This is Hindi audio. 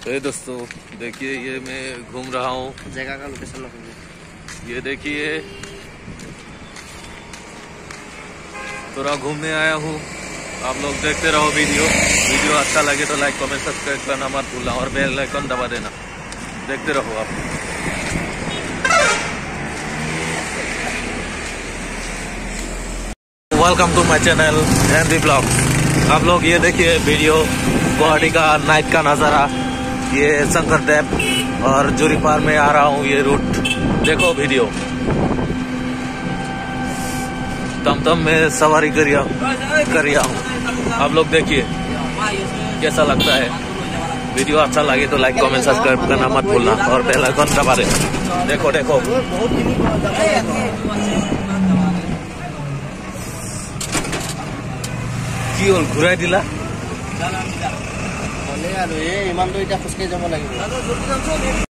दोस्तों देखिए, ये मैं घूम रहा हूँ। जगह का लोकेशन लगाइए। ये देखिए, थोड़ा घूमने आया हूँ। आप लोग देखते रहो वीडियो अच्छा लगे तो लाइक कमेंट सब्सक्राइब करना मत भूलना और बेल आइकन दबा देना। देखते रहो आप। Welcome to my channel NV vlogs. आप लोग ये देखिए वीडियो गुवाहाटी का नाइट का नज़ारा। ये शंकर डैम और जूरी पार में आ रहा हूँ। ये रूट देखो वीडियो। टमटम में सवारी करिया हूँ। आप लोग देखिए कैसा लगता है। वीडियो अच्छा लगे तो लाइक कमेंट सब्सक्राइब करना मत भूलना और बेल आइकन दबा देना। देखो देखो কি হল ঘুরাই দিলা ইমান তো এটা খোজকাঢ়ি যাব লাগিব।